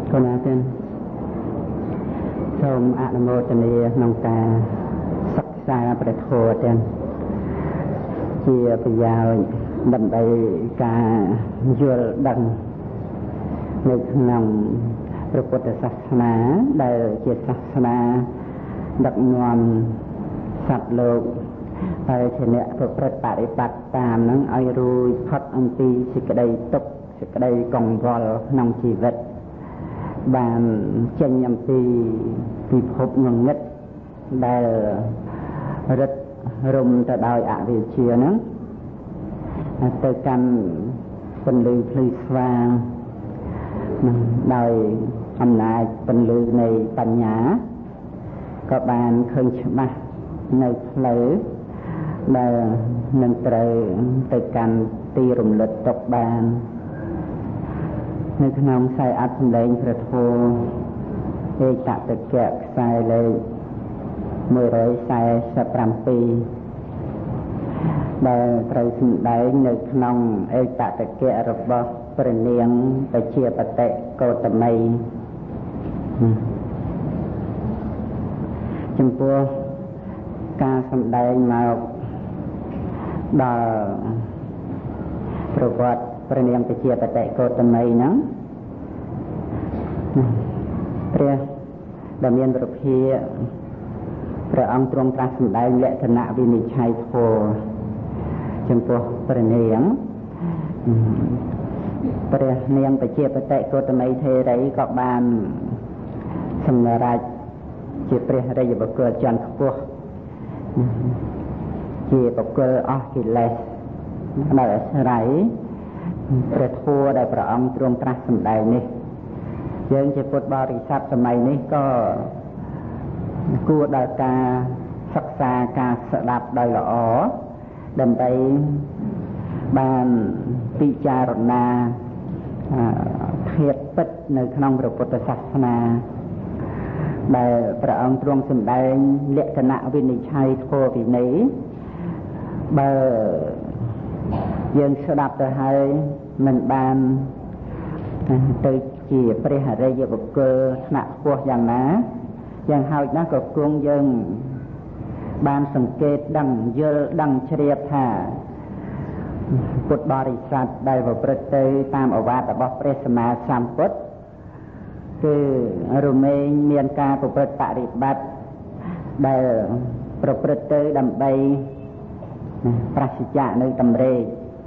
còn là tên trong ạ mô tên này nông ta sắc xa bạch hồ tên chia bây giờ đầm đầy cả dưa đằng nơi nông Phật sát na đại chia sát na đặc ngon sạch lộ tại thế này Phật tại bát tam nắng ai rồi Phật ông ti sự cái đây tục sự cái đây còn vol nông chỉ vật bàn chân nhầm thì hộp ngừng ngất đại rất rung tại đòi ạ về chia nữa từ căn phần lư phơi vàng đòi âm lại phần lư nàyปัญญา có bàn khơi chma nơi lỡ là nâng từ căn ti rung lịch tộc bàn nơi khăn sai ắt lên phật hồ để tạo tự kẹt sai lên 140 ปีដែលត្រូវសម្ដែងនៅក្នុងឯកតកៈរបស់ព្រះនាងបជាបតិកោតមីចំពោះការសម្ដែងមកដល់ប្រវត្តិព្រះនាងបជាបតិកោតមីហ្នឹងព្រះដែលមានប្រភាព្រះអង្គទ្រង់ត្រាស់សម្ដែងលក្ខណៈវិនិច្ឆ័យធម៌ចំពោះព្រះនាងបជាបតិកោតមីទេរីក៏បានសម្រេចជាព្រះរាជបុគ្គលជាន់ខ្ពស់ជាបុគ្គលអស់កិលេសដោយអាស្រ័យព្រះធម៌ដែលព្រះអង្គទ្រង់ត្រាស់សម្ដែងនេះយើងជាពុទ្ធបរិស័ទសម័យនេះក៏គួរដល់ការសិក្សាការស្ដាប់ដោយល្អដើម្បីបានពិចារណាភាពពិតនៅក្នុងព្រះពុទ្ធសាសនាដែលព្រះអង្គទ្រង់សម្ដែងលក្ខណៈវិនិច្ឆ័យធម៌វិន័យបើយើងស្ដាប់ទៅហើយមិនបានទៅជាព្រះអរិយបុគ្គលថ្នាក់ខ្ពស់យ៉ាងណាយ៉ាងហោចណាស់ក៏គង់យើងបានសង្កេតដឹងយល់ដឹងជ្រាបថាពុទ្ធបរិស័ទដែលប្រព្រឹត្តទៅតាមឱវាទរបស់ព្រះសម្មាសម្ពុទ្ធគឺរមែងមានការប្រព្រឹត្តបរិបត្តិដែលប្រព្រឹត្តទៅដើម្បីប្រសិទ្ធៈនៅតម្រេក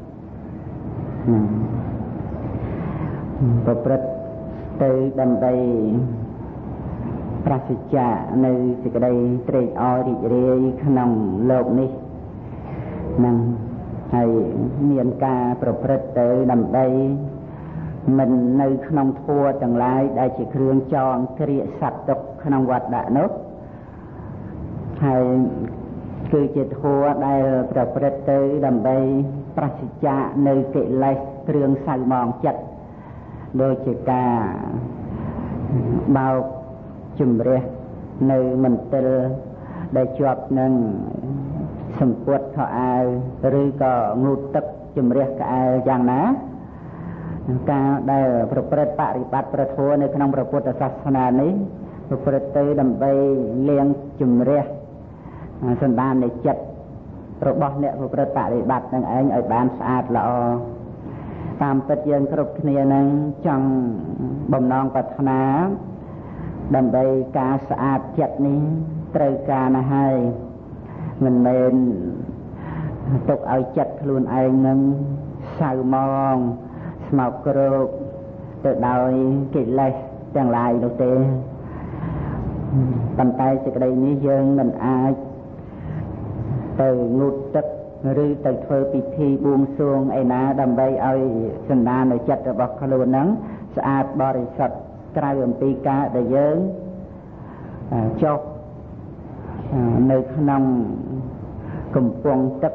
ប្រព្រឹត្តទៅដើម្បីប្រសិទ្ធៈនៅសេចក្តីត្រេកអររីករាយក្នុងលោកនេះនឹងហើយមានការប្រព្រឹត្តទៅដើម្បីមិននៅក្នុងធម៌ទាំងឡាយដែលជាគ្រឿងចងគ្រាសត្វទុកក្នុងវត្តនោះហើយគឺជាធម៌ដែលប្រព្រឹត្តទៅដើម្បីប្រសិទ្ធៈនៅកិលេសគ្រឿងសៅហ្មងចិត្តដូចជាការបោកជំរះនៅមន្ទិលដែលជាប់នឹងសម្ពុតខោអាវឬក៏ងូតទឹកជំរះក្អែលយ៉ាងណាការដែលប្រព្រឹត្តបរិបត្តិប្រធមនៅក្នុងព្រះពុទ្ធសាសនានេះប្រព្រឹត្តទៅដើម្បីលាងជំរះសន្តាននៃចិត្តរបស់អ្នកប្រព្រឹត្តបរិបត្តិនឹងឯងឲ្យបានស្អាតល្អតាមពិតយើងគ្រប់គ្នានឹងចង់បំណងប្រាថ្នាដើម្បីការស្អាតចិត្តនេះត្រូវការណាស់ហើយមិនមែនទុកឲ្យចិត្តខ្លួនឯងនឹងសៅហ្មងស្មោកគ្រោកទៅដោយកិលេសទាំងឡាយនោះទេប៉ុន្តែសេចក្តីនេះយើងមិនអាចទៅងូតទឹកឬទៅធ្វើពិធីបួងសួងឯណាដើម្បីឲ្យសន្តាននៅចិត្តរបស់ខ្លួននឹងស្អាតបរិសុទ្ធក្រៅអំពីការដែលយើងចុះនៅក្នុងកំពង់ទឹក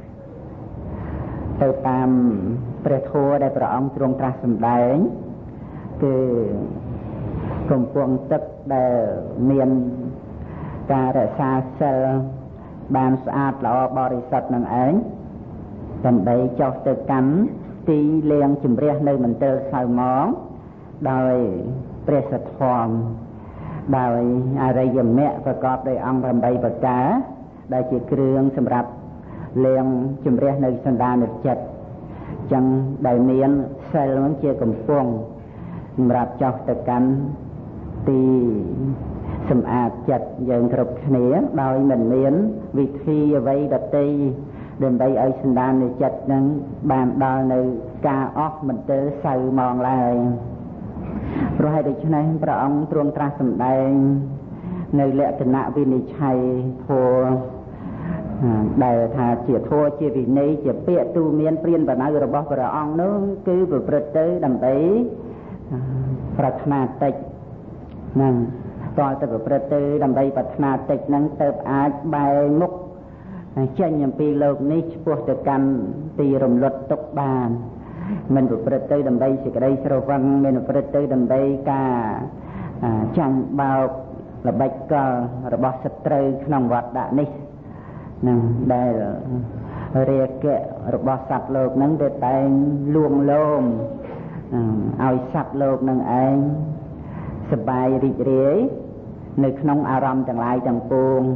ទៅតាមព្រះធម៌ដែលព្រះអង្គទ្រង់ត្រាស់សម្ដែងគឺកំពង់ទឹកដែលមានការរក្សាសិលបានស្អាតល្អបរិសុទ្ធនឹងឯងដើម្បីចុះទៅកាន់ទីលាងជំរះនៅមន្ទិលសៅហ្មងដោយព្រះសទ្ធធម៌ដោយអរិយមគ្គប្រកបដោយអង្គ8ប្រការដែលជាគ្រឿងសម្រាប់លាងជំរះនៅសន្តានចិត្តចឹងដែលមានសិលនឹងជាកំពង់សម្រាប់ចោះទៅកាន់ទីសម្អាតចិត្តយើងគ្រប់គ្នាដោយមិនមានវិធីអ្វីដទៃដើម្បីឲ្យសន្តាននៃចិត្តនឹងបានដល់នៅការអស់មន្ទិលសៅមងឡើយព្រោះហេតុដូច្នេះព្រះអង្គទ្រង់ត្រាស់សម្ដែងនៅលក្ខណៈវិនិច្ឆ័យធម៌ដែលថាជាធម៌ជាវិន័យជាពាក្យទូមានព្រានបណ្ដៅរបស់ព្រះអង្គនោះគឺប្រព្រឹត្តទៅដើម្បីប្រាថ្នាតិចហ្នឹងតើទៅប្រព្រឹត្តទៅដើម្បីប្រាថ្នាតិចហ្នឹងទៅអាចបែរមុខចេញអំពីលោកនេះឆ្ពោះទៅកាន់ទីរំលត់ទុកបានមិនប្រព្រឹត្តទៅដើម្បីសេចក្តីស្រវឹងមិនប្រព្រឹត្តទៅដើម្បីការចាញ់បោកល្បិចកលរបស់សត្រូវក្នុងវត្តដាក់នេះនឹងដែលរាគៈរបស់សត្វលោកនឹងទៅតែងលួងលោមឲ្យសត្វលោកនឹងឯងសប្បាយរីករាយនៅក្នុងអារម្មណ៍ទាំងឡាយទាំងពួង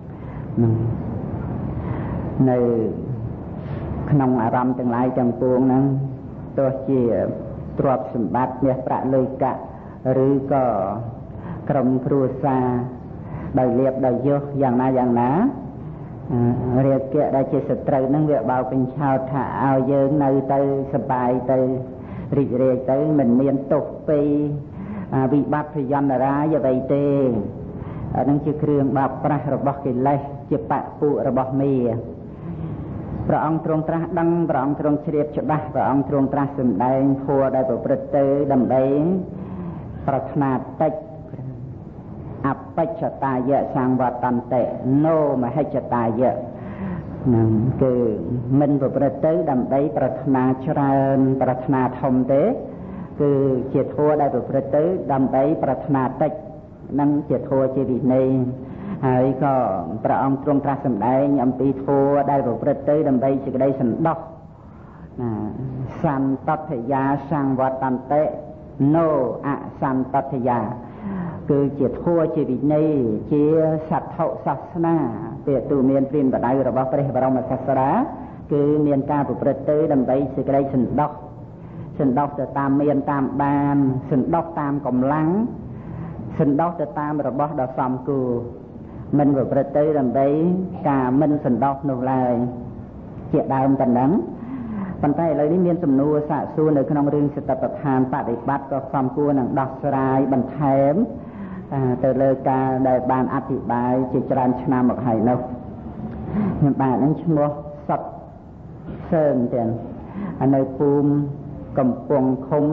នៅក្នុងអារម្មណ៍ទាំងឡាយទាំងពួងហ្នឹងទោះជាទ្រព្យសម្បត្តិមាសប្រាក់លុយកាក់ឬក៏ក្រុមគ្រួសារដោយលៀបដោយយុះយ៉ាងណារាគៈដែលជាសត្រូវហ្នឹងវាបោកបញ្ឆោតថាឲ្យយើងនៅទៅសប្បាយទៅរីករាយទៅមិនមានទុក្ខពីវិបត្តិភយន្តរាយអ្វីទេអានឹងជាគ្រឿងបាបប្រាស់របស់កិលេសជាបពុរបស់មេព្រះអង្គទ្រង់ត្រាស់ដឹងព្រះអង្គទ្រង់ជ្រាបច្បាស់ព្រះអង្គទ្រង់ត្រាស់សម្ដែងធម៌ដែលប្រព្រឹត្តទៅដើម្បីប្រាថ្នាតិចអបច្ចតាយៈសង្វតន្តិណូមហិច្ចតាយៈនឹងគឺមិនប្រព្រឹត្តទៅដើម្បីប្រាថ្នាច្រើនប្រាថ្នាធំទេគឺជាធម៌ដែលប្រព្រឹត្តទៅដើម្បីប្រាថ្នាតិចនឹងជាធម៌ជាវិន័យហើយក៏ព្រះអង្គទ្រង់ត្រាស់សម្ដែងអំពីធម៌ដែលប្រព្រឹត្តទៅដើម្បីសេចក្តីសន្តោសសន្តតយាសង្វតន្តិណូអសន្តតយាគឺជាធម៌ជាវិន័យជាសត្ថុសាសនាពាក្យទូមានព្រានបដៅរបស់ព្រះបរមសាស្តាគឺមានការប្រព្រឹត្តទៅដើម្បីសេចក្តីសន្តោសទៅតាមមានតាមបានសន្តោសតាមកម្លាំងសន្តោសទៅតាមរបស់ដ៏សមគួរមិនប្រព្រឹត្តទៅដើម្បីការមិនសន្តោសនោះឡើយជាដើមតែហ្នឹងប៉ុន្តែឥឡូវនេះមានសំណួរសាកសួរនៅក្នុងរឿងសតិប្បដ្ឋានបដិបត្តិក៏សមគួរនឹងដោះស្រាយបន្ថែមទៅលើការដែលបានអធិប្បាយជាច្រើនឆ្នាំមកហើយនោះខ្ញុំបាទនឹងឈ្មោះសុតសើងទៀតនៅភូមិកំពង់ឃុំ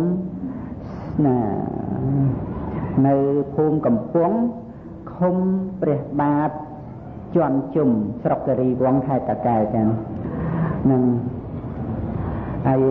នៅភូមិកំពង់ឃុំព្រះបាទជាន់ជុំស្រុកគិរីវង្សខេត្តតាកែវចឹងនឹងហើយ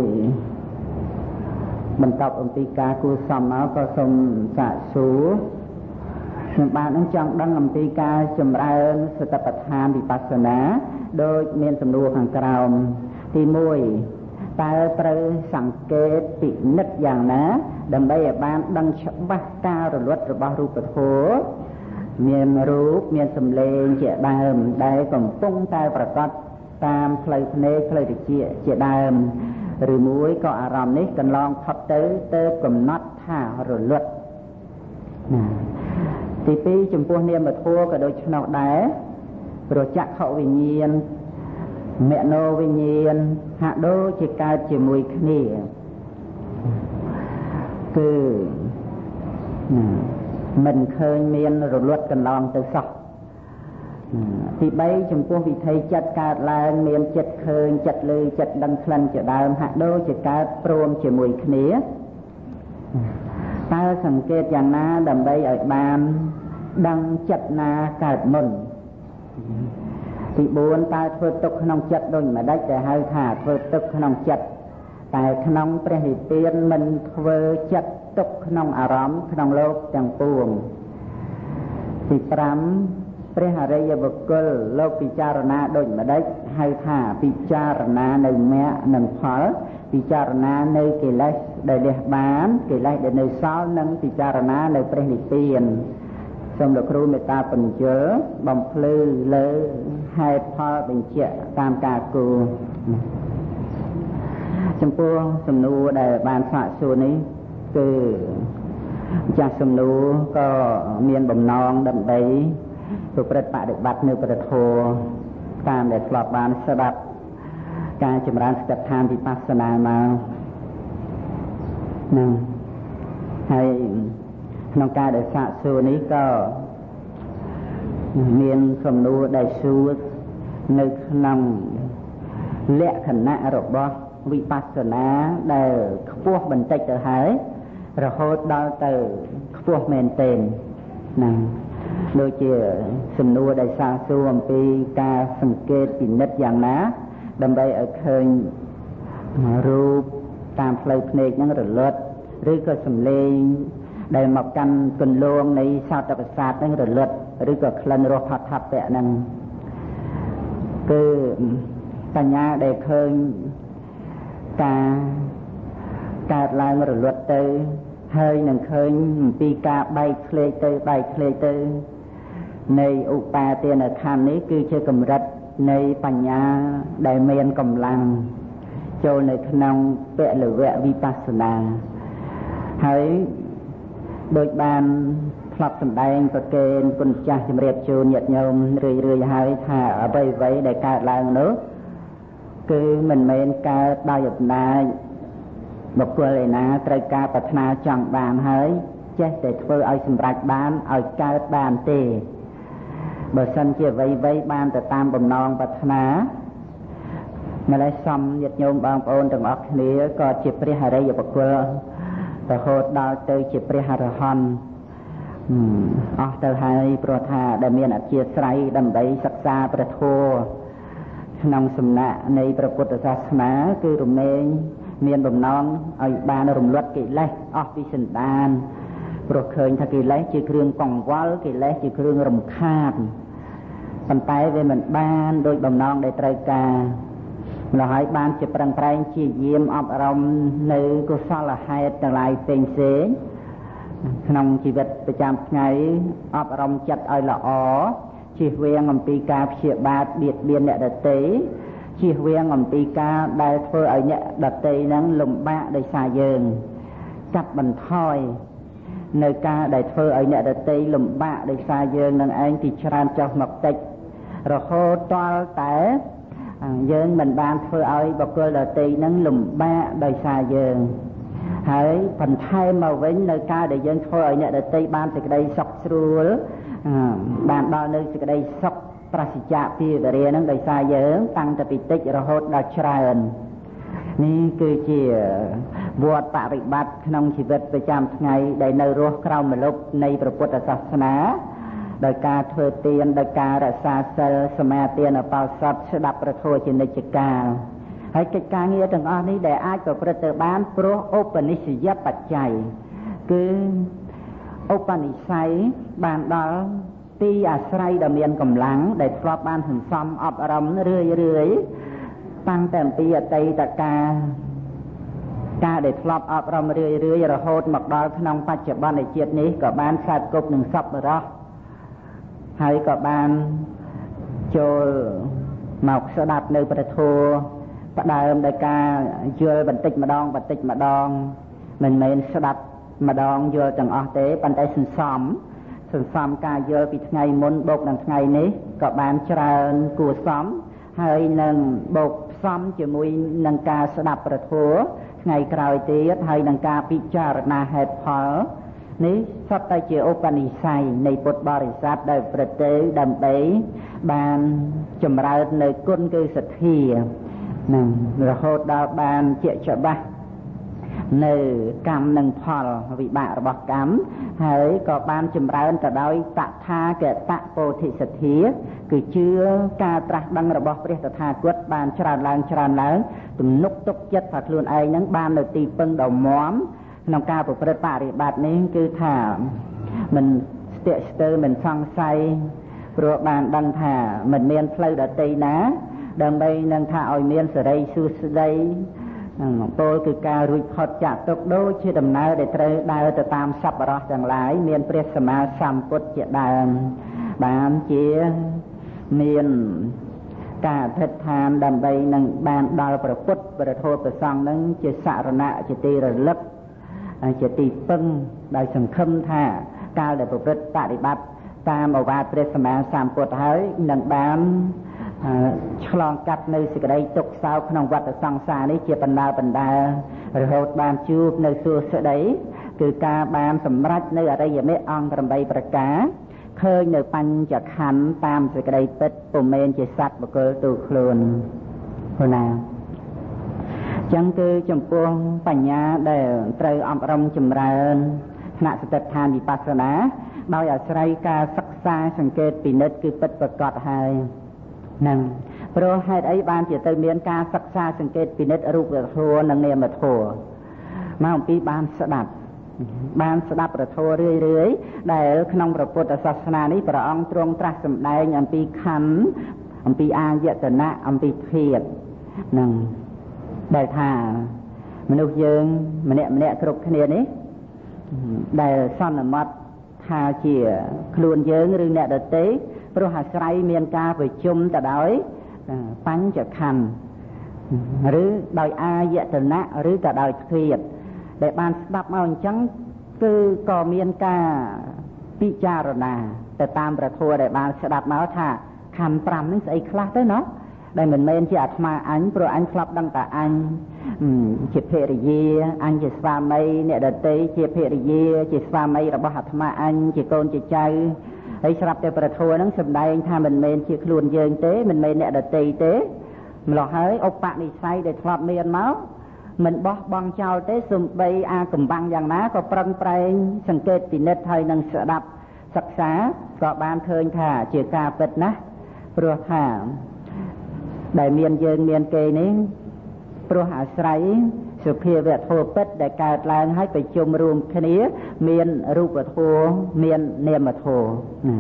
បន្ទាប់អំពីការគួរសមមកក៏សូមសាកសួរខ្ញុំបាទនឹងចង់ដឹងអំពីការចម្រើនសតិប្បដ្ឋានវិបស្សនាដោយមានសំណួរខាងក្រោមទី1តើត្រូវសង្កេតពិនិត្យយ៉ាងណាដើម្បីឲ្យបានដឹងច្បាស់ការរលត់របស់រូបធម៌មានរូបមានសម្លេងជាដើមដែលកំពុងតែប្រកបតាមផ្លូវភ្នែកផ្លូវតិចជាដើមឬមួយក៏អារម្មណ៍នេះកន្លងផុតទៅកំណត់ថារលត់ទី2ចំពោះនាមធម៌ក៏ដូចឆ្នោះដែរព្រោះចក្ខុវិញ្ញាណមនោវិញ្ញាណហាក់ដូចជាកើតជាមួយគ្នាគឺមិនឃើញមានរលត់កន្លងទៅសោះទី3ចំពោះវិធីចិត្តកើតឡើងមានចិត្តឃើញចិត្តឮចិត្តដឹងក្លិនជាដើមហាក់ដូចជាកើតព្រមជាមួយគ្នាតើសង្កេតយ៉ាងណាដើម្បីឲ្យបានដឹងចិត្តណាកើតមុនទី4តើធ្វើទុកក្នុងចិត្តដូចម្ដេចដែលហៅថាធ្វើទុកក្នុងចិត្តតែក្នុងព្រះនិព្វានមិនធ្វើចិត្តទុកក្នុងអារម្មណ៍ក្នុងលោកទាំងពួងទី5 ព្រះអរិយបុគ្គលលោកពិចារណាដូចម្ដេចហៅថាពិចារណានៅមគ្គនិងផលពិចារណានៅកិលេសដែលលះបានកិលេសដែលនៅសល់និងពិចារណានៅព្រះនិព្វានសូមលោកគ្រូមេត្តាបញ្យល់បំភ្លឺលើហេតុផលបញ្ជាក់តាមការគួរចំពោះសំណួរដែលបានសាកសួរនេះគឺចាស់សំណួរក៏មានបំណងដើម្បីប្រព្រឹត្តបដិបត្តិនៅព្រះធម៌តាមដែលធ្លាប់បានស្ដាប់ការចម្រើនសតិដ្ឋានវិបស្សនាមកនឹងហើយក្នុងការដែលសាកសួរនេះក៏មានសំណួរដែលសួរនៅក្នុងលក្ខណៈរបស់វិបស្សនាដែលខ្ពស់បន្តិចទៅហើយរហូតដល់ទៅខ្ពស់មែនទែនណាដូចជាសំណួរដែលសាកសួរអំពីការសង្កេតពិនិត្យយ៉ាងណាដើម្បីឲ្យឃើញរូបតាមផ្លូវភ្នែកហ្នឹងរលត់ឬក៏សំឡេងដែលមកកាន់គន្លងនៃសោតប្រសាទហ្នឹងរលត់ឬក៏ក្លិនរសផតថពៈហ្នឹងគឺបញ្ញាដែលឃើញការកើតឡើងរលត់ទៅហើយនឹងឃើញអំពីការបែកធ្លាយទៅនៃឧបាទានខណ្ឌនេះគឺជាកម្រិតនៃបញ្ញាដែលមានកម្លាំងចូលនៅក្នុងពលវៈវិបស្សនាហើយដូចបានធ្លាប់សម្ដែងប្រកេនគុណចាស់ជំរាបជូនញាតិញោមរឿយៗហើយថាអ្វីដែលកើតឡើងនោះគឺមិនមែនកើតដោយអំណាចបុគ្គលឯណាត្រូវការប្រាថ្នាចង់បានហើយចេះតែធ្វើឲ្យសម្រេចបានឲ្យកើតបានទេបើសិនជាអ្វីបានទៅតាមបំណងប្រាថ្នាម្ល៉េះសំញាតិញោមបងប្អូនទាំងអស់គ្នាក៏ជាព្រះអរិយបុគ្គលរហូតដល់ទៅជាព្រះអរហន្តអស់ទៅហើយព្រោះថាដែលមានអធ្យាស្រ័យដើម្បីសិក្សាព្រះធម៌ក្នុងសំណាក់នៃព្រះពុទ្ធសាសនាគឺរមែងមានបំណងឲ្យបានរំលត់កិលេសអស់ពីសន្តានព្រោះឃើញថាកិលេសជាគ្រឿងកង្វល់កិលេសជាគ្រឿងរំខានប៉ុន្តែវាមិនបានដោយបំណងដែលត្រូវការម្ល៉េះហើយបានជាប្រឹងប្រែងជាយាមអប់រំនៅកុសលហេតុទាំងឡាយផ្សេងក្នុងជីវិតប្រចាំថ្ងៃអប់រំចិត្តឲ្យល្អជៀសវាងអំពីការព្យាបាទបៀតបៀនអ្នកដទៃជៀសវាងអំពីការដែលធ្វើឲ្យអ្នកដទៃហ្នឹងលំបាកដោយសារយើងកាត់បន្ថយនៅការដែលធ្វើឲ្យអ្នកដទៃលំបាកដោយសារយើងនឹងឯងទីច្រើនចុះមកតិចរហូតដល់តែយើងមិនបានធ្វើឲ្យបុគ្គលដទៃហ្នឹងលំបាកដោយសារយើងហើយបន្ថែមមកវិញនៅការដែលយើងធ្វើឲ្យអ្នកដទៃបានសេចក្តីសុខស្រួលបានដល់នៅសេចក្តីសុខប្រសិជ្ជៈពីវិរិយហ្នឹងដោយសារយើងតាំងតែពីតិចរហូតដល់ច្រើននេះគឺជាវត្តបរិបត្តិក្នុងជីវិតប្រចាំថ្ងៃដែលនៅរស់ក្រោមម្លប់នៃព្រះពុទ្ធសាសនាដោយការធ្វើទានដោយការរក្សាសិលសមាទានឧបោសថស្ដាប់ព្រះធម៌ជានិច្ចកាលហើយកិច្ចការងារទាំងអស់នេះដែលអាចប្រព្រឹត្តទៅបានព្រោះឧបនិស្សយបច្ច័យគឺឧបនិស្ស័យបានដល់ទីអាស្រ័យដ៏មានកម្លាំងដែលធ្លាប់បានសន្សំអប់រំរឿយតាំងតែអំពីអតីតកាលការដែលធ្លាប់អប់រំរឿយរហូតមកដល់ក្នុងបច្ចុប្បន្នជាតិនេះក៏បានខ្សែគប់នឹងសពរស់ហើយក៏បានចូលមកស្ដាប់នៅព្រះធម៌ផ្ដើមដោយការយល់បន្តិចម្ដងមិនមែនស្ដាប់ម្ដងយល់ទាំងអស់ទេប៉ុន្តែសន្សំការយល់ពីថ្ងៃមុនបូកនឹងថ្ងៃនេះក៏បានច្រើនគួរសមហើយនឹងបូកផ្សំជាមួយនឹងការស្ដាប់ព្រះធម៌ថ្ងៃក្រោយទៀតហើយនឹងការពិចារណាហេតុផលនេះសុទ្ធតែជាឧបនិស្ស័យនៃពុទ្ធបរិស័ទដែលប្រតិដើម្បីបានចម្រើននៅគុណគឺសទ្ធានឹងរហូតដល់បានជាច្បាស់នៅកម្មនិងផលវិបាករបស់កម្មហើយក៏បានចម្រើនទៅដោយតថាគតពោធិសទ្ធាគឺជឿការត្រាស់ដឹងរបស់ព្រះតថាគតបានច្រើនឡើងទំនុកទុកចិត្តថាខ្លួនឯងនឹងបាននៅទីពឹងដ៏មាំក្នុងការប្រព្រឹត្តបរិបត្តិនេះគឺថាមិនស្ទាក់ស្ទើរមិនសង្ស័យព្រោះបានដឹងថាមិនមានផ្លូវដទៃណាដើម្បីនឹងថាឲ្យមានសេរីសួស្តីពលគឺការរួចផុតចាកទុក្ខដូចជាដំណើរដែលត្រូវដើរទៅតាមសប្បុរសទាំងឡាយមានព្រះសម្មាសម្ពុទ្ធជាដើមបានជាមានការអធិដ្ឋានដើម្បីនឹងបានដល់ព្រះពុទ្ធព្រះធម៌ព្រះសង្ឃនឹងជាសរណៈជាទីរលឹកជាទីពឹងដោយសង្ឃឹមថាកាលដែលប្រព្រឹត្តបដិបត្តិតាមឱវាទព្រះសម្មាសម្ពុទ្ធហើយនឹងបានឆ្លងកាត់នៅសេចក្តីទុក្ខសោកក្នុងវដ្តសង្សារនេះជាបណ្ដារហូតបានជួបនៅសួស្តីគឺការបានសម្រេចនៅអរិយមគ្គអង្គ8ប្រការឃើញនៅបញ្ចខណ្ឌតាមសេចក្តីពិតពុំមែនជាសត្វបុគ្គលទូខ្លួនព្រោះណាចឹងគឺចំពោះបញ្ញាដែលត្រូវអប់រំចម្រើនថ្នាក់សតិដ្ឋានវិបស្សនាដោយអាស្រ័យការសិក្សាសង្កេតពិនិត្យគឺពិតប្រាកដហើយនឹងព្រោះហេតុអីបានជាទៅមានការសិក្សាសង្កេតពិនិត្យរូបធម៌និងនាមធម៌មកអំពីបានស្ដាប់ព្រះធម៌រឿយដែលក្នុងព្រះពុទ្ធសាសនានេះព្រះអង្គទ្រង់ត្រាស់សម្ដែងអំពីខណ្ឌអំពីអាយតនៈអំពីធាតុនឹងដែលថាមនុស្សយើងម្នាក់គ្រប់គ្នានេះដែលសន្មត់ថាជាខ្លួនយើងឬអ្នកដទៃព្រោះអាស្រ័យមានការប្រជុំទៅដោយបញ្ចខណ្ឌឬដោយអាយតនៈឬក៏ដោយធាតុដែលបានស្ដាប់មកអញ្ចឹងគឺក៏មានការពិចារណាទៅតាមព្រះធម៌ដែលបានស្ដាប់មកថាខណ្ឌ5នេះស្អីខ្លះទៅណោះដែលមិនមែនជាអាត្មាអញព្រោះអញធ្លាប់ដឹងតែអញជាភរិយាអញជាស្វាមីអ្នកដទៃជាភរិយាជាស្វាមីរបស់អាត្មាអញជាកូនជាចៅហើយស្រាប់តែព្រះធម៌ហ្នឹងសម្ដែងថាមិនមែនជាខ្លួនយើងទេមិនមែនអ្នកដទៃទេម្ល៉េះហើយឧបនិស្ស័យដែលធ្លាប់មានមកមិនបោះបង់ចោលទេសំបីអាកំបាំងយ៉ាងណាក៏ប្រឹងប្រែងសង្កេតពិនិត្យហើយនឹងស្ដាប់សិក្សាក៏បានឃើញថាជាការពិតណាស់ព្រោះថាដែលមានយើងមានគេនេះព្រោះអាស្រ័យសុភាវធម៌ពិតដែលកើតឡើងហើយប្រជុំរួមគ្នាមានរូបធម៌មាននាមធម៌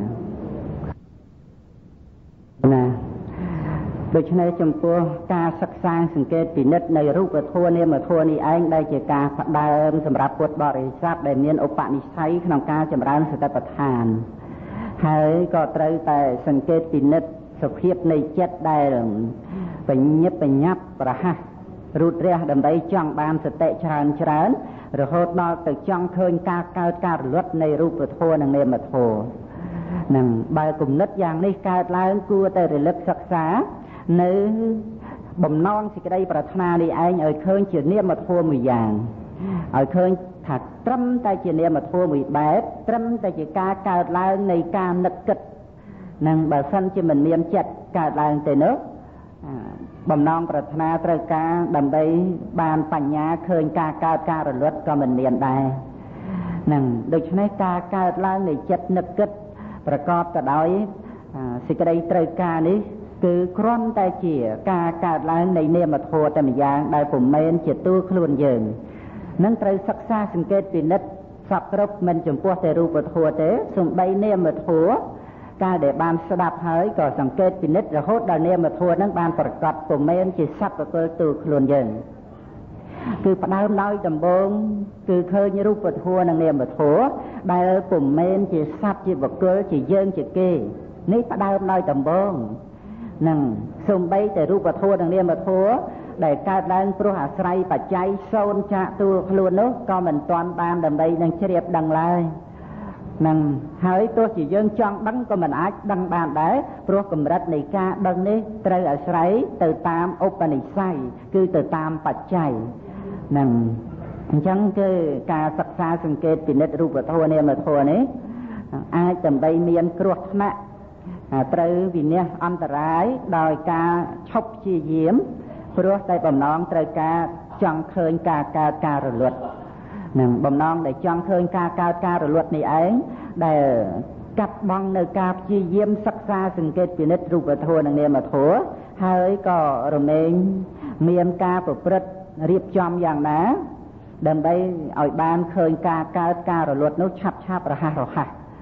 ណាដូច្នេះចំពោះការសិក្សាសង្កេតពិនិត្យនៅរូបធម៌នាមធម៌នេះឯងដែលជាការផ្ដើមសម្រាប់ពុទ្ធបរិស័ទដែលមានឧបនិស្ស័យក្នុងការចម្រើនសតិប្បដ្ឋានហើយក៏ត្រូវតែសង្កេតពិនិត្យសភាពនៃចិត្តដែលបញ្ញាបញ្ញាប់ប្រហាសរូតរះដើម្បីចង់បានសតិច្រើនរហូតដល់ទៅចង់ឃើញការកើតការរលត់នៃរូបធម៌និងនាមធម៌នឹងបើគំនិតយ៉ាងនេះកើតឡើងគួរតែរលឹកសិក្សានៅបំណងសេចក្តីប្រាថ្នានេះឯងឲ្យឃើញជានាមធម៌មួយយ៉ាងឲ្យឃើញថាត្រឹមតែជានាមធម៌មួយបែបត្រឹមតែជាការកើតឡើងនៃការនឹកគិតនឹងបើសិនជាមិនមានចិត្តកើតឡើងទេនោះបំណងប្រាថ្នាត្រូវការដើម្បីបានបញ្ញាឃើញការកើតការរលត់ក៏មិនមានដែរនឹងដូច្នេះការកើតឡើងនៃចិត្តនឹកគិតប្រកបទៅដោយសេចក្តីត្រូវការនេះគឺគ្រាន់តែជាការកើតឡើងនៃនាមធម៌តែម្យ៉ាងដែលពុំមែនជាតួខ្លួនយើងនឹងត្រូវសិក្សាសង្កេតពិនិត្យសពគ្រប់មិនចំពោះតែរូបធម៌ទេសូម្បីនាមធម៌កាលដែលបានស្ដាប់ហើយក៏សង្កេតពិនិត្យរហូតដល់នាមធម៌នឹងបានប្រកបពុំមែនជាសត្វបុគ្គលតួខ្លួនយើងគឺផ្ដើមដោយដំបូងគឺឃើញរូបធម៌និងនាមធម៌ដែលពុំមែនជាសត្វជាបុគ្គលជាយើងជាគេនេះផ្ដើមដោយដំបូងនឹងសូម្បីតែរូបធម៌និងនាមធម៌ដែលកើតឡើងព្រោះអាស្រ័យបច្ច័យសូន្យចាកតួខ្លួននោះក៏មិនទាន់បានដើម្បីនឹងជ្រាបដឹងឡើយនឹងហើយទោះជាយើងចង់ដឹងក៏មិនអាចដឹងបានដែរព្រោះកម្រិតនៃការដឹងនេះត្រូវអាស្រ័យទៅតាមឧបនិស្ស័យគឺទៅតាមបច្ច័យនឹងអញ្ចឹងគឺការសិក្សាសង្កេតពិនិត្យរូបធម៌នាមធម៌នេះអាចដើម្បីមានគ្រោះថ្នាក់ត្រូវវិនិច្ឆ័យអន្តរាយដោយការឈប់ព្យាយាមព្រោះតែបំណងត្រូវការចង់ឃើញការកើតការរលត់នឹងបំណងដែលចង់ឃើញការកើតការរលត់នេះឯងដែលកាត់បង់នៅការព្យាយាមសិក្សាសង្កេតពិនិត្យរូបធម៌និងនាមធម៌ហើយក៏រមែងមានការប្រព្រឹត្តរៀបចំយ៉ាងណាដើម្បីឲ្យបានឃើញការកើតការរលត់នោះឆាប់រហ័ស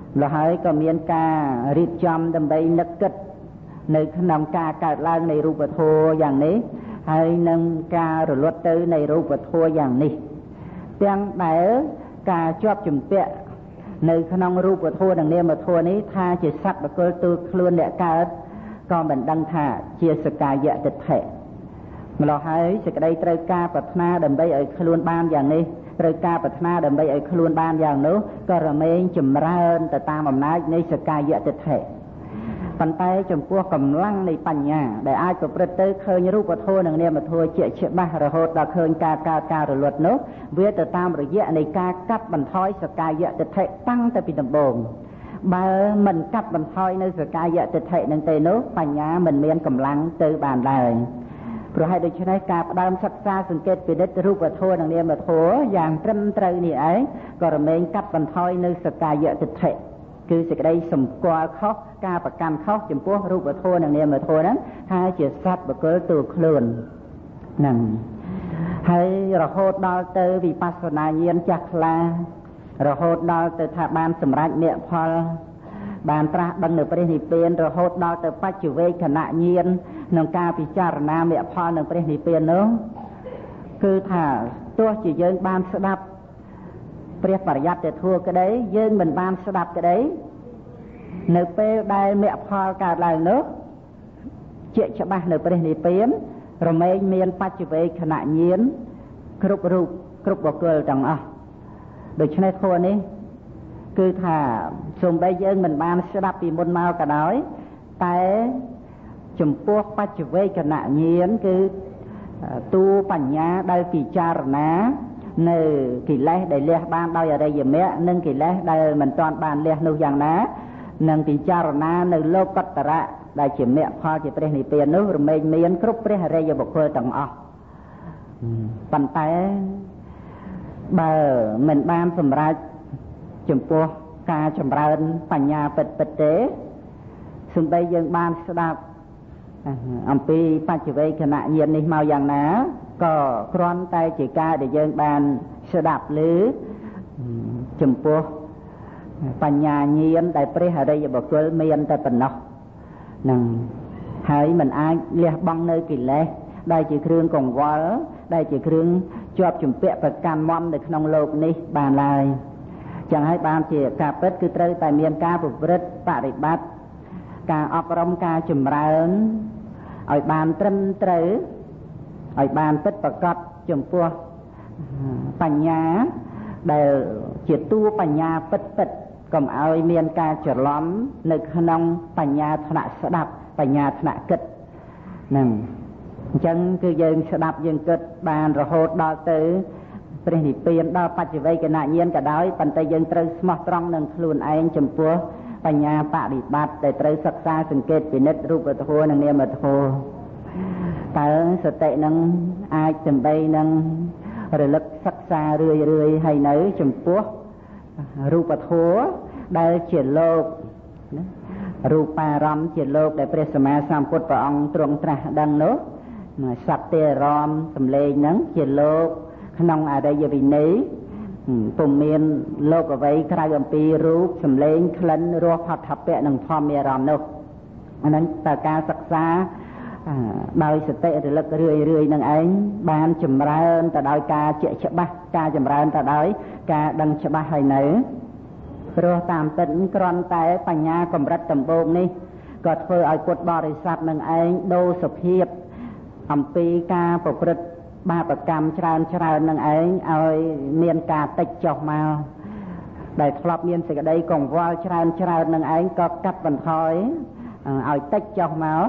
លហើយក៏មានការរៀបចំដើម្បីនឹកគិតនៅក្នុងការកើតឡើងនៃរូបធម៌យ៉ាងនេះហើយនឹងការរលត់ទៅនៃរូបធម៌យ៉ាងនេះទាំងដែលការជាប់ជំពាក់នៅក្នុងរូបធម៌និងនាមធម៌នេះថាជាសត្វបុគ្គលទូខ្លួនអ្នកកើតក៏មិនដឹងថាជាសកាយតិដ្ឋិម្ល៉េះហើយសេចក្តីត្រូវការប្រាថ្នាដើម្បីឲ្យខ្លួនបានយ៉ាងនេះត្រូវការប្រាថ្នាដើម្បីឲ្យខ្លួនបានយ៉ាងនោះក៏រមែងចម្រើនទៅតាមអំណាចនៃសកាយតិដ្ឋិប៉ុន្តែចំពោះកម្លាំងនៃបញ្ញាដែលអាចប្រព្រឹត្តទៅឃើញរូបធម៌និងនាមធម៌ជាក់ច្បាស់រហូតដល់ឃើញការកើតការរលត់នោះវាទៅតាមរយៈនៃការកាត់បន្ថយសកាយតិដ្ឋិតាំងតែពីដំបូងបើមិនកាត់បន្ថយនៅសកាយតិដ្ឋិនឹងទេនោះបញ្ញាមិនមានកម្លាំងទៅបានឡើយព្រោះហេតុដូច្នេះការផ្ដើមសិក្សាសង្កេតពិនិត្យរូបធម៌និងនាមធម៌យ៉ាងត្រឹមត្រូវនេះឯងក៏រមែងកាត់បន្ថយនៅសកាយតិដ្ឋិគឺសេចក្តីសម្គាល់ខុសការប្រកាន់ខុសចំពោះរូបធម៌និងនាមធម៌ហ្នឹងថាជាសត្វបុគ្គលទូខ្លួនហ្នឹងហើយរហូតដល់ទៅវិបស្សនាញាណចាស់ខ្លារហូតដល់ទៅថាបានសម្រេចមគ្គផលបានត្រាស់ដឹងនៅព្រះនិព្វានរហូតដល់ទៅបច្ចវេខណៈញាណក្នុងការពិចារណាមគ្គផលនឹងព្រះនិព្វាននោះគឺថាទោះជាយើងបានស្ដាប់ព្រះបរិយត្តិធម៌ក្តីយើងមិនបានស្ដាប់ក្តីនៅពេលដែលមគ្គផលកើតឡើងនោះជាក់ច្បាស់នៅព្រះនិព្វានរមែងមានបច្ចវេខណៈញាណគ្រប់រូបគ្រប់បុគ្គលទាំងអស់ដូច្នេះធម៌នេះគឺថាសូម្បីយើងមិនបានស្ដាប់ពីមុនមកក៏ដោយតែចំពោះបច្ចវេខណៈញាណគឺតួបញ្ញាដែលពិចារណានៅកិលេសដែលលះបានដោយអរិយមគ្គនិងកិលេសដែលមិនទាន់បានលះនោះយ៉ាងណានិងពិចារណានៅលោកតរៈដែលជាមគ្គផលជាព្រះនិព្វាននោះរមែងមានគ្រប់ព្រះអរិយបុគ្គលទាំងអស់ប៉ុន្តែបើមិនបានសម្រេចចំពោះការចម្រើនបញ្ញាពិតទេសូម្បីយើងបានស្ដាប់អំពីបច្ចវេខណៈញាណនេះមកយ៉ាងណាក៏គ្រាន់តែជាការដែលយើងបានស្ដាប់ឮចំពោះបញ្ញាញាណដែលព្រះអរិយបុគ្គលមានតែប៉ុណ្ណោះនឹងហើយមិនអាចលះបង់នៅកិលេសដែលជាគ្រឿងកង្វល់ដែលជាគ្រឿងជាប់ជំពាក់ប្រកាន់មមនៅក្នុងលោកនេះបានឡើយចឹងហើយបានជាការពិតគឺត្រូវតែមានការប្រព្រឹត្តបរិបត្តិការអប់រំការចម្រើនឲ្យបានត្រឹមត្រូវឲ្យបានពិតប្រកបចំពោះបញ្ញាដែលជាតួបញ្ញាពិតកុំឲ្យមានការច្រឡំនៅក្នុងបញ្ញាថ្នាក់ស្ដាប់បញ្ញាថ្នាក់គិតហ្នឹងអញ្ចឹងគឺយើងស្ដាប់យើងគិតបានរហូតដល់ទៅព្រះនិព្វានដល់បច្ចវេខណៈញាណក៏ដោយប៉ុន្តែយើងត្រូវស្មោះត្រង់នឹងខ្លួនឯងចំពោះបញ្ញាបដិបត្តិដែលត្រូវសិក្សាសង្កេតពិនិត្យរូបធម៌និងនាមធម៌តើសតិនឹងអាចដើម្បីនឹងរលឹកសិក្សារឿយហើយនៅចំពោះរូបធម៌ដែលជាលោករូបារម្មណ៍ជាលោកដែលព្រះសម្មាសម្ពុទ្ធព្រះអង្គទ្រង់ត្រាស់ដឹងនោះសត្វទេរមសំឡេងហ្នឹងជាលោកក្នុងអរិយវិន័យពុំមានលោកអ្វីក្រៅអំពីរូបសំឡេងក្លិនរសផដ្ឋពៈនិងធម្មអារម្មណ៍នោះអាហ្នឹងតើការសិក្សាដោយសតិរលឹករឿយនឹងឯងបានចម្រើនទៅដោយការជាក់ច្បាស់ការចម្រើនទៅដោយការដឹងច្បាស់ហើយនៅព្រោះតាមពិតគ្រាន់តែបញ្ញាកម្រិតដំបូងនេះក៏ធ្វើឲ្យពុទ្ធបរិស័ទនឹងឯងដូរសភាពអំពីការប្រព្រឹត្តបាបកម្មច្រើននឹងឯងឲ្យមានការតិចចុះមកដែលធ្លាប់មានសេចក្តីកង្វល់ច្រើននឹងឯងក៏កាត់បន្ថយឲ្យតិចចុះមក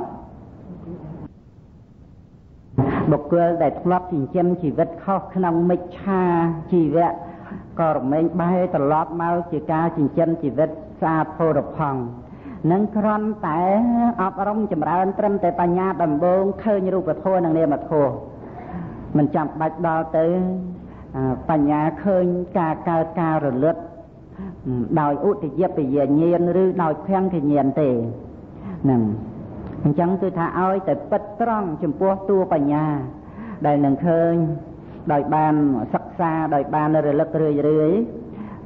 បុគ្គលដែលធ្លាប់ចិញ្ចឹមជីវិតខុសក្នុងមិច្ឆាជីវៈក៏រមែងបែរត្រឡប់មកជាការចិញ្ចឹមជីវិតស្អាតផូរផង់នឹងគ្រាន់តែអប់រំចម្រើនត្រឹមតែបញ្ញាដំបូងឃើញរូបធម៌និងនាមធម៌មិនចាំបាច់ដល់ទៅបញ្ញាឃើញការកើតការរលត់ដោយឧទយបញ្ញាញាណឬដោយភង្គញាណទេហ្នឹងអញ្ចឹងគឺថាឲ្យតែពិតត្រង់ចំពោះតួបញ្ញាដែលនឹងឃើញដោយបានសិក្សាដោយបានរលឹករឿយ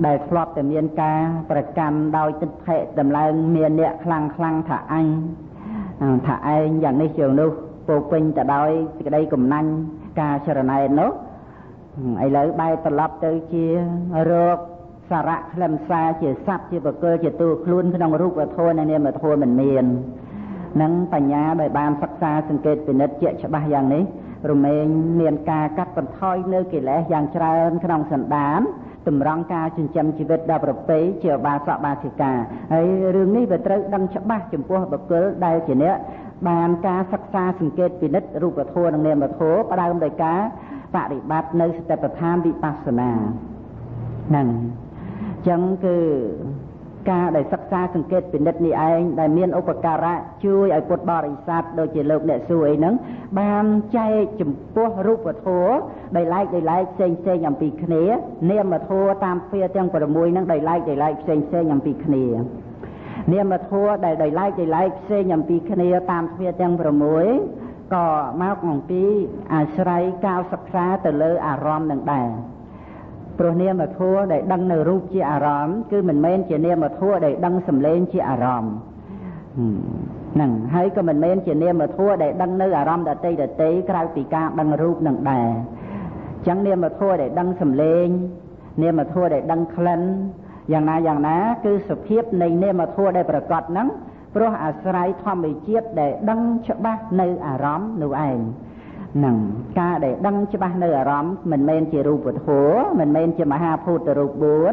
ដែលធ្លាប់តែមានការប្រកម្មដោយទិដ្ឋិតម្លើងមានអ្នកខ្លាំងថាអញថាឯងយ៉ាងនេះយ៉ាងនោះពោពេញទៅដោយសេចក្តីកំណាញ់ការចរណែននោះឥឡូវបែរត្រឡប់ទៅជារោគសារៈខ្លឹមសារជាសត្វជាបុគ្គលជាតួខ្លួនក្នុងរូបធម៌និងនាមធម៌មិនមាននឹងបញ្ញាដោយបានសិក្សាសង្កេតពិនិត្យជាក់ច្បាស់យ៉ាងនេះរមែងមានការកាត់បន្ថយនៅកិលេសយ៉ាងច្រើនក្នុងសន្តានតម្រង់ការចិញ្ចឹមជីវិតដល់ប្រពៃជាបាសកបាសិកាហើយរឿងនេះវាត្រូវដឹងច្បាស់ចំពោះបុគ្គលដែលជាអ្នកបានការសិក្សាសង្កេតពិនិត្យរូបធម៌និងនាមធម៌ផ្ដើមដោយការបដិបត្តិនៅសតិប្បដ្ឋានវិបស្សនាហ្នឹងអញ្ចឹងគឺការដែលសិក្សាសង្កេតពិនិត្យនេះឯងដែលមានឧបការៈជួយឲ្យពុទ្ធបរិស័ទដូចជាលោកអ្នកសួរអីហ្នឹងបានចែកចំពោះរូបធម៌ដោយឡែកផ្សេងអំពីគ្នានាមធម៌តាមទ្វាទាំង6ហ្នឹងដោយឡែកផ្សេងអំពីគ្នានាមធម៌ដែលដោយឡែកផ្សេងអំពីគ្នាតាមទ្វាទាំង6ក៏មកអំពីអាស្រ័យការសិក្សាទៅលើអារម្មណ៍នឹងដែរព្រោះនាមធម៌ដែលដឹងនៅរូបជាអារម្មណ៍គឺមិនមែនជានាមធម៌ដែលដឹងសម្លេងជាអារម្មណ៍ហ្នឹងហើយក៏មិនមែនជានាមធម៌ដែលដឹងនៅអារម្មណ៍ដតីក្រៅពីការដឹងរូបនឹងដែរអញ្ចឹងនាមធម៌ដែលដឹងសម្លេងនាមធម៌ដែលដឹងក្លិនយ៉ាងណាគឺសភាពនៃនាមធម៌ដែលប្រកបហ្នឹងព្រោះអាស្រ័យធម្មជាតិដែលដឹងច្បាស់នៅអារម្មណ៍នោះឯងហ្នឹងការដែលដឹងច្បាស់នៅអារម្មណ៍មិនមែនជារូបធម៌មិនមែនជាមហាភូតរូប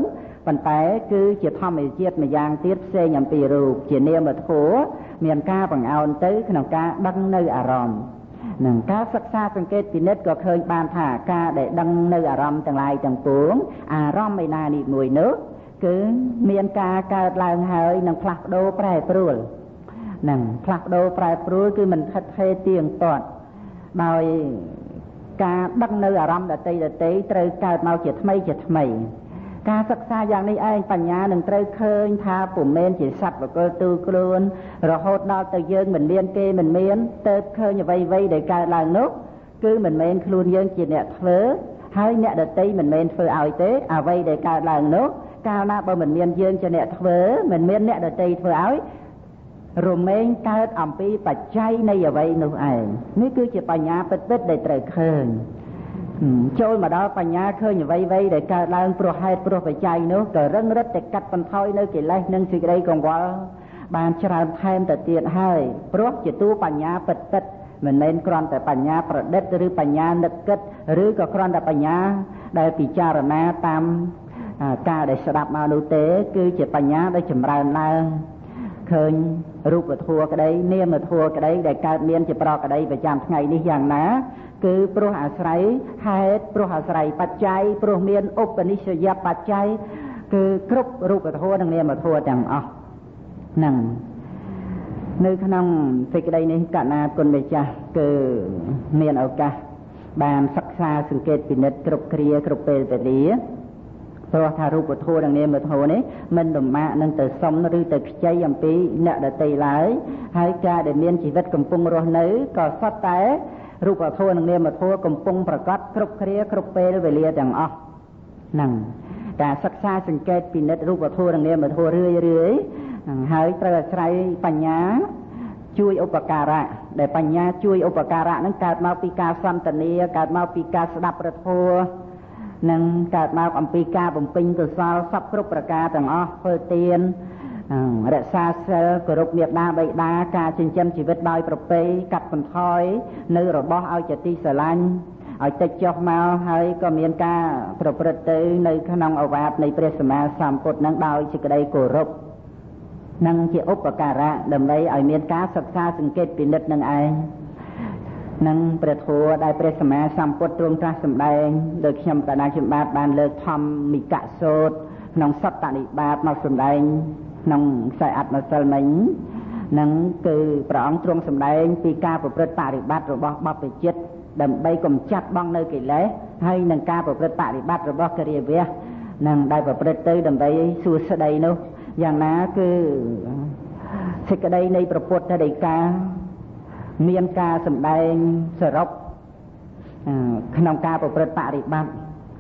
4ប៉ុន្តែគឺជាធម្មជាតិម្យ៉ាងទៀតផ្សេងអំពីរូបជានាមធម៌មានការបង្អោនទៅក្នុងការដឹងនៅអារម្មណ៍នឹងការសិក្សាសង្កេតពិនិត្យក៏ឃើញបានថាការដែលដឹងនៅអារម្មណ៍ទាំងឡាយទាំងពួងអារម្មណ៍ឯណានេះមួយនោះគឺមានការកើតឡើងហើយនឹងផ្លាស់ប្ដូរប្រែប្រួលនឹងផ្លាស់ប្ដូរប្រែប្រួលគឺមិនថិតថេរទៀងទាត់ដោយការដឹងនៅអារម្មណ៍ដតីត្រូវកើតមកជាថ្មីការសិក្សាយ៉ាងនេះឯងបញ្ញានឹងត្រូវឃើញថាពុំមែនជាសត្វបុគ្គលទូខ្លួនរហូតដល់ទៅយើងមិនមានគេមិនមានទៅឃើញអ្វីដែលកើតឡើងនោះគឺមិនមែនខ្លួនយើងជាអ្នកធ្វើហើយអ្នកដតីមិនមែនធ្វើឲ្យទេអ្វីដែលកើតឡើងនោះកាលណាបើមិនមានយើងជាអ្នកធ្វើមិនមានអ្នកដតីធ្វើឲ្យរមែងកើតអំពីបច្ច័យនៃអ្វីនោះឯងនេះគឺជាបញ្ញាពិតៗដែលត្រូវឃើញចូលមកដល់បញ្ញាឃើញអ្វីដែលកើតឡើងព្រោះហេតុព្រោះបច្ច័យនោះក៏រឹងរិតតែកាត់បន្ថយនៅកិលេសនិងសេចក្តីកង្វល់បានច្រើនថែមទៅទៀតហើយព្រោះជាតួបញ្ញាពិតៗមិនមែនគ្រាន់តែបញ្ញាប្រឌិតឬបញ្ញានឹកគិតឬក៏គ្រាន់តែបញ្ញាដែលពិចារណាតាមការដែលស្ដាប់មកនោះទេគឺជាបញ្ញាដែលចម្រើនឡើងឃើញរូបធម៌ក្តីនាមធម៌ក្តីដែលកើតមានជាប្រក្តីប្រចាំថ្ងៃនេះយ៉ាងណាគឺព្រោះអាស្រ័យហេតុព្រោះអាស្រ័យបច្ច័យព្រោះមានឧបនិស្សយបច្ច័យគឺគ្រប់រូបធម៌និងនាមធម៌ទាំងអស់ហ្នឹងនៅក្នុងសេចក្តីនេះកណាគុណម្ចាស់គឺមានឱកាសបានសិក្សាសង្កេតពិនិត្យគ្រប់គ្រាគ្រប់ពេលវេលាព្រោះថារូបធម៌និងនាមធម៌នេះមិនលំបាកនឹងទៅសុំឬទៅខ្ចីអំពីអ្នកដទៃឡើយហើយការដែលមានជីវិតកំពុងរស់នៅក៏សុទ្ធតែរូបធម៌និងនាមធម៌កំពុងប្រកបគ្រប់គ្រាគ្រប់ពេលវេលាទាំងអស់ហ្នឹងការសិក្សាសង្កេតពិនិត្យរូបធម៌និងនាមធម៌រឿយហើយត្រូវអាស្រ័យបញ្ញាជួយឧបការៈដែលបញ្ញាជួយឧបការៈហ្នឹងកើតមកពីការសន្ទនាកើតមកពីការស្ដាប់ព្រះធម៌នឹងកើតមកអំពីការបំពេញកុសលសពគ្រប់ប្រការទាំងអស់ធ្វើទានរក្សាសិលគោរពមេត្តាបិតាការចិញ្ចឹមជីវិតដោយប្រពៃកាត់បន្ថយនៅរបស់ឲ្យជាទីស្រឡាញ់ឲ្យតិចចុះមកហើយក៏មានការប្រព្រឹត្តទៅនៅក្នុងឱវាទនៃព្រះសម្មាសម្ពុទ្ធនឹងដោយសេចក្តីគោរពនឹងជាឧបការៈដើម្បីឲ្យមានការសិក្សាសង្កេតពិនិត្យនឹងឯងនឹងព្រះធម៌ដែលព្រះសម្មាសម្ពុទ្ធទ្រង់ត្រាស់សម្ដែងដោយខ្ញុំកណាខ្ញុំបានលើកធម្មមិកសូត្រក្នុងសត្តនិបាតមកសម្ដែងក្នុងខ្សែអត្ថម្សិលមិញនឹងគឺព្រះអង្គទ្រង់សម្ដែងពីការប្រព្រឹត្តបរិបត្តិរបស់បព្វជិតដើម្បីកម្ចាត់បង់នៅកិលេសហើយនឹងការប្រព្រឹត្តបរិបត្តិរបស់គរិយាវៈនឹងដែលប្រព្រឹត្តទៅដើម្បីសួស្ដីនោះយ៉ាងណាគឺសេចក្តីនៃព្រះពុទ្ធដីកាមានការសម្ដែងសរុបក្នុងការប្រព្រឹត្តបរិបត្តិ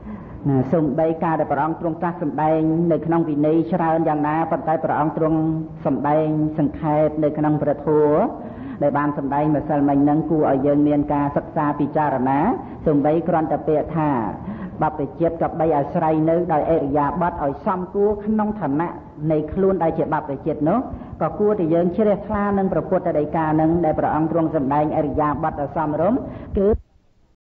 សូម្បីការដែលព្រះអង្គទ្រង់ត្រាស់សម្ដែងនៅក្នុងវិន័យច្រើនយ៉ាងណាប៉ុន្តែព្រះអង្គទ្រង់សម្ដែងសង្ខេបនៅក្នុងព្រះធម៌ដែលបានសម្ដែងម្សិលមិញហ្នឹងគួរឲ្យយើងមានការសិក្សាពិចារណាសូម្បីគ្រាន់តែពាក្យថាបព្វជិតក៏បីអាស្រ័យនៅដោយអរិយាបថឲ្យសមគួរក្នុងឋានៈនៃខ្លួនដែលជាបព្វជិតនោះក៏គួរតែយើងជ្រះថ្លានឹងព្រះពុទ្ធដីកានឹងដែលព្រះអង្គទ្រង់សម្ដែងអរិយាបថឲ្យសមរម្យគឺ